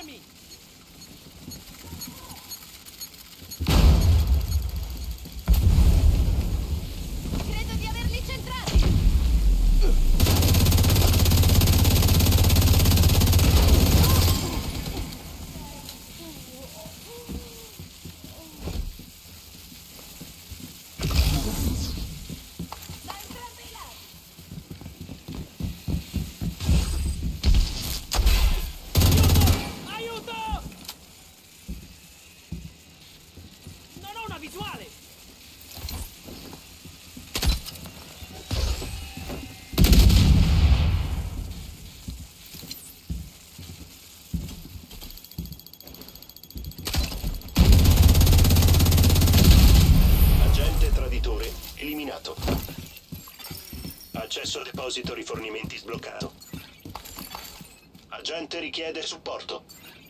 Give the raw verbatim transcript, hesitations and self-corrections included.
armi! Credo di averli centrati! Da entrambi i lati! Aiuto! Aiuto! Non ho una visuale! Agente traditore eliminato. Accesso al deposito rifornimenti sbloccato. Agente richiede supporto.